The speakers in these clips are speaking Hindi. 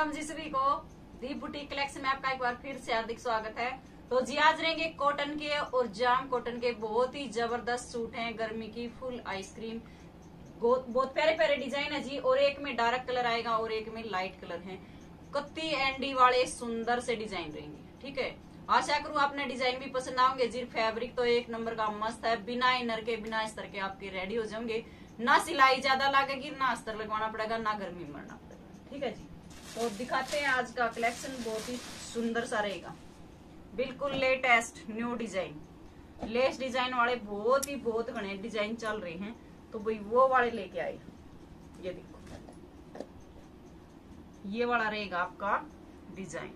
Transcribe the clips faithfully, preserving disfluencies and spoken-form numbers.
राम जी सभी को। दीप बुटीक कलेक्शन में आपका एक बार फिर से हार्दिक स्वागत है। तो जी आज रहेंगे कॉटन के और जाम कॉटन के बहुत ही जबरदस्त सूट हैं। गर्मी की फुल आइसक्रीम, बहुत प्यारे प्यारे डिजाइन है जी। और एक में डार्क कलर आएगा और एक में लाइट कलर है। कत्ती एंडी वाले सुंदर से डिजाइन रहेंगे। ठीक है, आशा करूँ आपने डिजाइन भी पसंद आएंगे जी। फैब्रिक तो एक नंबर का मस्त है, बिना इनर के बिना अस्तर के आपके रेडी हो जाएंगे। ना सिलाई ज्यादा लगेगी, ना अस्तर लगवाना पड़ेगा, ना गर्मी में मरना पड़ेगा। ठीक है जी, तो दिखाते हैं आज का कलेक्शन। बहुत ही सुंदर सा रहेगा, बिल्कुल latest new design. Lace design वाले बहुत ही बहुत घने डिजाइन चल रहे हैं, तो भाई वो वाले लेके आए। ये देखो, ये वाला रहेगा आपका डिजाइन।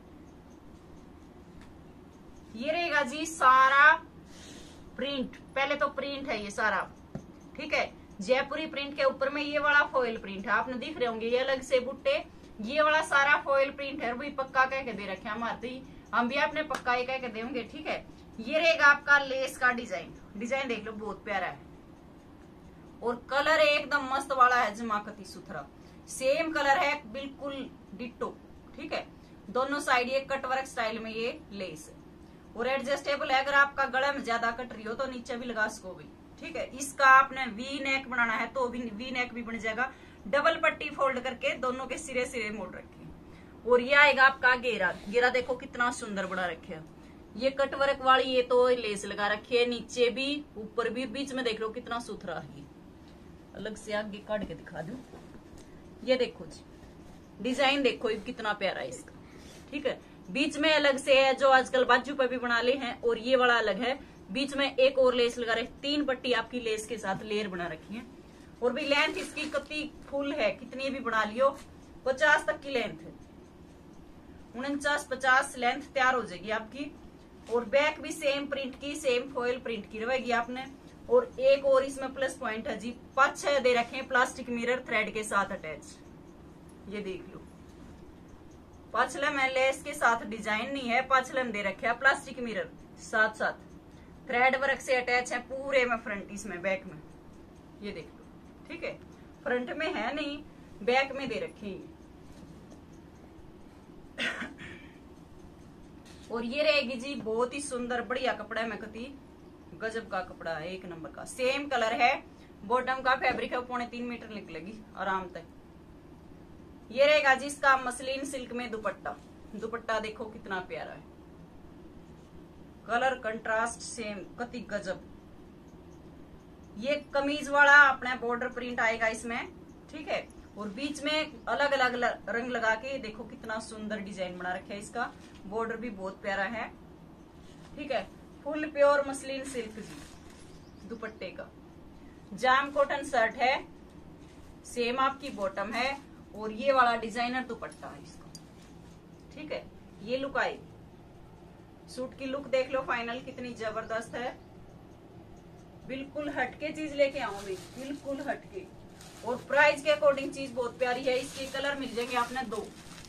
ये रहेगा जी सारा प्रिंट। पहले तो प्रिंट है ये सारा, ठीक है। जयपुरी प्रिंट के ऊपर में ये वाला फॉइल प्रिंट है, आपने दिख रहे होंगे ये अलग से बुट्टे। ये वाला सारा फॉइल प्रिंट है, भाई पक्का कह के दे रखे हमारे, हम भी आपने पक्का ही कह के देंगे। ठीक है, ये रहेगा आपका लेस का डिजाइन। डिजाइन देख लो, बहुत प्यारा है और कलर एकदम मस्त वाला है, जमाकती सुथरा सेम कलर है, बिल्कुल डिट्टो। ठीक है, दोनों साइड ये कटवर्क स्टाइल में ये लेस है और एडजस्टेबल है। अगर आपका गला में ज्यादा कट रही हो तो नीचे भी लगा सको भी। ठीक है, इसका आपने वी नेक बनाना है तो भी वी नेक भी बन जाएगा। डबल पट्टी फोल्ड करके दोनों के सिरे सिरे मोड़ रखे। और ये आएगा आपका घेरा। घेरा देखो कितना सुंदर बना रखे है। ये कटवर्क वाली ये तो लेस लगा रखी है, नीचे भी ऊपर भी, बीच में देख लो कितना सुथरा है। अलग से आगे काट के दिखा दूं, ये देखो जी डिजाइन देखो कितना प्यारा है इसका। ठीक है, बीच में अलग से है जो आजकल बाजू पर भी बना ले हैं, और ये वाला अलग है। बीच में एक और लेस लगा रहे, तीन पट्टी आपकी लेस के साथ लेयर बना रखी है। और भी लेंथ इसकी कति फुल है, कितनी भी बना लियो पचास तक की लेंथ है, उनचास पचास लेंथ तैयार हो जाएगी आपकी। और बैक भी सेम प्रिंट की, सेम फॉइल प्रिंट की रहेगी आपने। और एक और इसमें प्लस पॉइंट है जी, पांच छह दे रखे हैं प्लास्टिक मिरर थ्रेड के साथ अटैच। ये देख लो, पाछले में लेस के साथ डिजाइन नहीं है, पाछले में दे रखे हैं प्लास्टिक मिरर, साथ साथ थ्रेड वर्क से अटैच है पूरे में। फ्रंट इसमें बैक में ये देख लो। ठीक है, फ्रंट में है नहीं, बैक में दे रखे हैं। और ये रहेगी जी बहुत ही सुंदर बढ़िया कपड़ा है, मैं कहती गजब का कपड़ा है, एक नंबर का। सेम कलर है, बॉटम का फैब्रिक है, पौने तीन मीटर निकलेगी आराम तक। ये रहेगा जी इसका मसलिन सिल्क में दुपट्टा। दुपट्टा देखो कितना प्यारा है, कलर कंट्रास्ट सेम कति गजब। ये कमीज वाला अपना बॉर्डर प्रिंट आएगा इसमें। ठीक है, और बीच में अलग अलग रंग लगा के देखो कितना सुंदर डिजाइन बना रखा है इसका। बॉर्डर भी बहुत प्यारा है। ठीक है, फुल प्योर मसलिन सिल्क जी दुपट्टे का। जाम कॉटन शर्ट है, सेम आपकी बॉटम है, और ये वाला डिजाइनर दुपट्टा है इसका। ठीक है, ये लुक आएगी। सूट की लुक देख लो फाइनल कितनी जबरदस्त है। बिल्कुल हटके चीज लेके आऊंगी, बिल्कुल हटके। और प्राइस के अकॉर्डिंग चीज बहुत प्यारी है। इसके कलर मिल जाएंगे आपने दो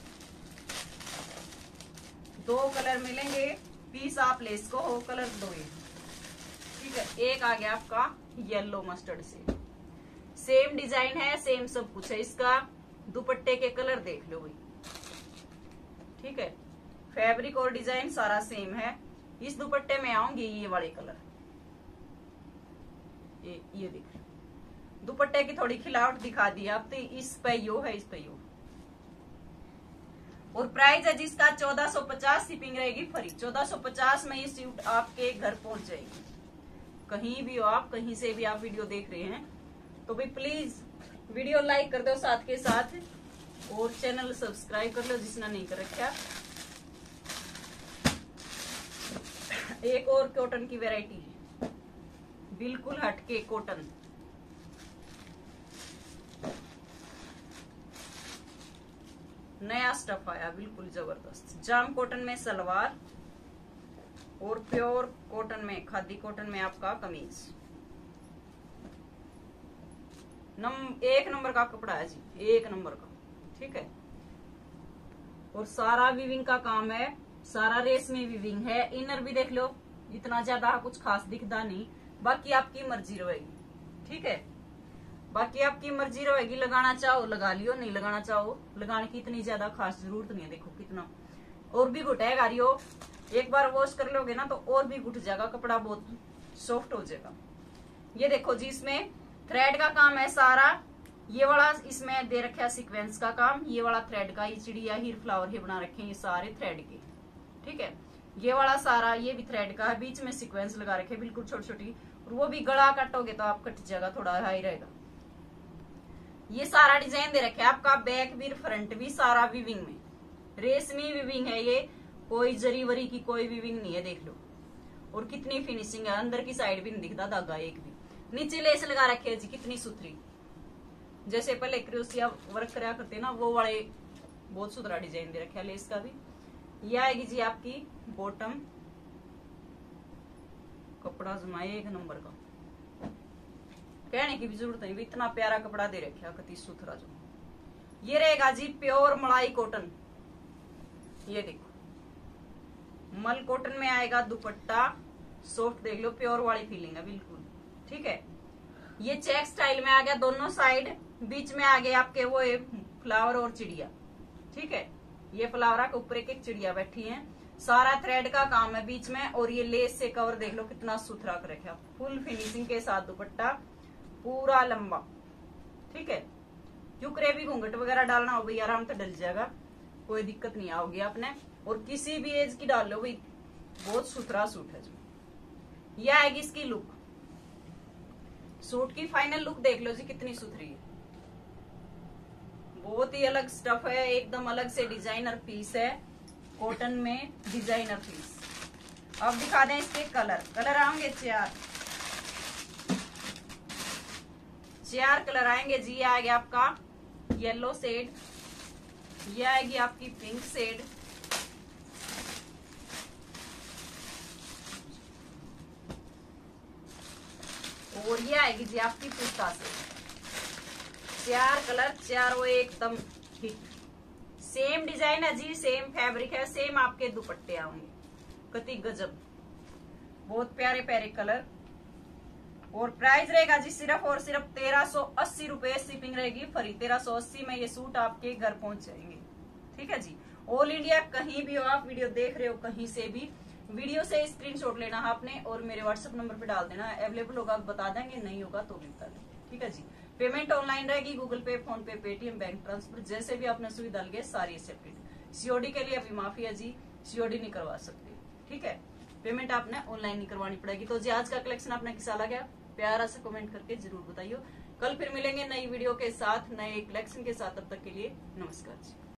दो कलर मिलेंगे। पीस आप ले इसको हो, कलर दो ये। ठीक है, एक आ गया आपका येलो मस्टर्ड से, सेम डिजाइन है, सेम सब कुछ है। इसका दुपट्टे के कलर देख लो भाई। ठीक है, फैब्रिक और डिजाइन सारा सेम है। इस दुपट्टे में आऊंगी ये वाले कलर, ये ये देख लो। दुपट्टे की थोड़ी खिलावट दिखा दी आप, तो इस पे यो है, इस पे यो। और प्राइस है जिसका चौदह सौ पचास, शिपिंग रहेगी फ्री। चौदह सौ पचास में ये सूट आपके घर पहुंच जाएगी। कहीं भी हो आप, कहीं से भी आप वीडियो देख रहे हैं तो भी प्लीज वीडियो लाइक कर दो साथ के साथ, और चैनल सब्सक्राइब कर लो जिसने नहीं कर रखा। एक और कॉटन की वैरायटी है, बिल्कुल हटके कॉटन। नया स्टफ आया, बिल्कुल जबरदस्त। जाम कॉटन में सलवार और प्योर कॉटन में, खादी कॉटन में आपका कमीज। नम एक नंबर का कपड़ा है जी, एक नंबर का। ठीक है, और सारा वीविंग का काम है, सारा रेशमी वीविंग है। इनर भी देख लो, इतना ज्यादा कुछ खास दिखता नहीं, बाकी आपकी मर्जी रहेगी। ठीक है, बाकी आपकी मर्जी रहेगी, लगाना चाहो लगा लियो, नहीं लगाना चाहो लगाने की इतनी ज्यादा खास जरूरत नहीं है। देखो कितना और भी घुटेगा रियो, एक बार वॉश कर लोगे ना तो और भी घुट जाएगा कपड़ा, बहुत सॉफ्ट हो जाएगा। ये देखो जी इसमें थ्रेड का काम है सारा, ये वाला इसमें दे रखा है सीक्वेंस का काम, ये वाला थ्रेड का, ये चिड़िया हीर फ्लावर ही बना रखे हैं ये सारे थ्रेड के, ठीक है। ये वाला सारा ये भी थ्रेड का है, बीच में सीक्वेंस लगा रखे बिल्कुल छोटी छोटी, और वो भी गला काटोगे तो आप कट जाएगा, थोड़ा हाई रहेगा। ये सारा डिजाइन दे रखे है आपका, बैक भी फ्रंट भी सारा विविंग में, रेशमी विविंग है ये, कोई जरी वरी की कोई विविंग नहीं है, देख लो। और कितनी फिनिशिंग है, अंदर की साइड भी नहीं दिखता धागा एक भी। नीचे लेस लगा रखे है जी, कितनी सुथरी, जैसे पहले क्रोशिया वर्क कराया करते ना वो वाले, बहुत सुथरा डिजाइन दे रखा है लेस का भी। ये आएगी जी आपकी बॉटम, कपड़ा जमाए एक नंबर का, कहने की भी जरूरत नहीं, इतना प्यारा कपड़ा दे रखा, कति सुथरा जो। ये रहेगा जी प्योर मलाई कॉटन, ये देखो मल कॉटन में आएगा दुपट्टा, सॉफ्ट देख लो, प्योर वाली फीलिंग है बिल्कुल, ठीक है। ये चेक स्टाइल में आ गया दोनों साइड, बीच में आ गए आपके वो फ्लावर और चिड़िया, ठीक है। ये फ्लावर के ऊपर एक एक चिड़िया बैठी है, सारा थ्रेड का काम है बीच में, और ये लेस से कवर देख लो कितना सुथरा कर रखा, फुल फिनिशिंग के साथ दुपट्टा पूरा लंबा, ठीक है। क्योंकि भी घूंघट वगैरह डालना हो भाई आराम से डल जाएगा, कोई दिक्कत नहीं आओगी आपने, और किसी भी एज की डाल लो भाई, बहुत सुथरा सूट है जो। यह आएगी इसकी लुक, सूट की फाइनल लुक देख लो जी कितनी सुथरी है, बहुत ही अलग स्टफ है, एकदम अलग से डिजाइनर पीस है, कॉटन में डिजाइनर पीस। अब दिखा दें इसके कलर, कलर आएंगे चार चार कलर आएंगे जी। ये आएगा आपका येलो शेड, ये आएगी आपकी पिंक शेड, और ये आएगी जी आपकी पिस्ता शेड। चार कलर चारों एकदम हिट, सेम डिजाइन है जी, सेम फैब्रिक है, सेम आपके दुपट्टे आएंगे, कति गजब, बहुत प्यारे प्यारे कलर। और प्राइस रहेगा जी सिर्फ और सिर्फ तेरह सौ अस्सी रुपए, शिपिंग रहेगी फ्री, तेरह सौ अस्सी में ये सूट आपके घर पहुंच जाएंगे, ठीक है जी। ऑल इंडिया कहीं भी हो आप वीडियो देख रहे हो कहीं से भी, वीडियो से स्क्रीनशॉट लेना है आपने और मेरे व्हाट्सएप नंबर पे डाल देना, अवेलेबल होगा बता देंगे, नहीं होगा तो भी बता देंगे, ठीक है जी। पेमेंट ऑनलाइन रहेगी, Google Pay, PhonePe, Paytm, bank transfer, जैसे भी आपने सुविधा लगे सारी एक्सेप्टेड। सीओडी के लिए अभी माफी है जी, सीओडी नहीं करवा सकते, ठीक है, पेमेंट आपने ऑनलाइन नहीं करवानी पड़ेगी। तो जी आज का कलेक्शन आपने कैसा लगा प्यारा से कमेंट करके जरूर बताइए। कल फिर मिलेंगे नई वीडियो के साथ, नए कलेक्शन के साथ, तब तक के लिए नमस्कार जी।